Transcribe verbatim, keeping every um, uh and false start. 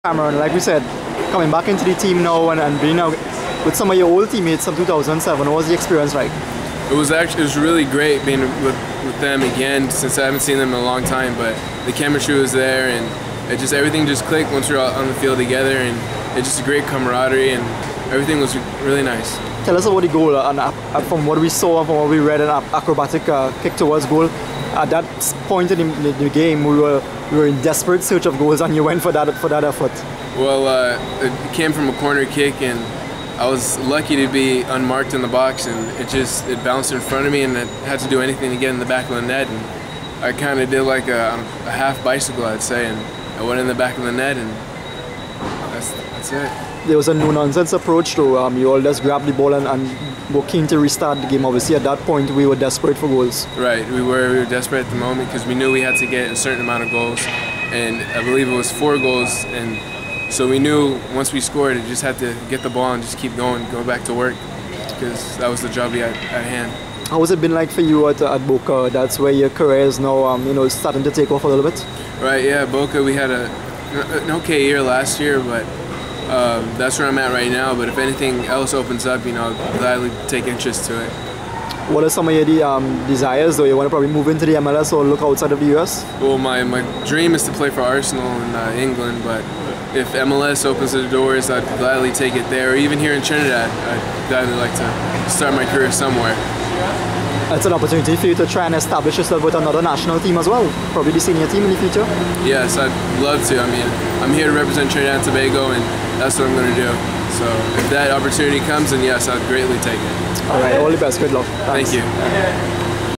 Cameron, like we said, coming back into the team now and, and being out with some of your old teammates from two thousand seven, what was the experience like? It was actually it was really great being with, with them again, since I haven't seen them in a long time. But the chemistry was there, and it just everything just clicked once we were on the field together, and it's just a great camaraderie, and everything was really nice. Tell us about the goal, and uh, from what we saw, from what we read, an acrobatic uh, kick towards goal. At that point in the, the game, we were we were in desperate search of goals, and you went for that for that effort. Well, uh, it came from a corner kick, and I was lucky to be unmarked in the box, and it just it bounced in front of me, and I had to do anything to get in the back of the net, and I kind of did like a, a half bicycle, I'd say, and I went in the back of the net, and that's that's it. There was a no-nonsense approach to um, you all just grabbed the ball and, and were keen to restart the game. Obviously, at that point, we were desperate for goals. Right, we were, we were desperate at the moment because we knew we had to get a certain amount of goals, and I believe it was four goals, and so we knew once we scored, it just had to get the ball and just keep going, go back to work, because that was the job we had at hand. How has it been like for you at, at Boca? That's where your career is now, um, you know, starting to take off a little bit. Right, yeah, Boca, we had a, an okay year last year, but um, that's where I'm at right now. But if anything else opens up, you know, I'll gladly take interest to it. What are some of your um, desires, though? You want to probably move into the M L S or look outside of the U S? Well, my, my dream is to play for Arsenal in uh, England, but if M L S opens the doors, I'd gladly take it there. Or even here in Trinidad, I'd gladly like to start my career somewhere. That's an opportunity for you to try and establish yourself with another national team as well, probably the senior team in the future. Yes, I'd love to. I mean, I'm here to represent Trinidad and Tobago, and that's what I'm going to do. So if that opportunity comes, then yes, I'd greatly take it. All right, all the best. Good luck. Thanks. Thank you.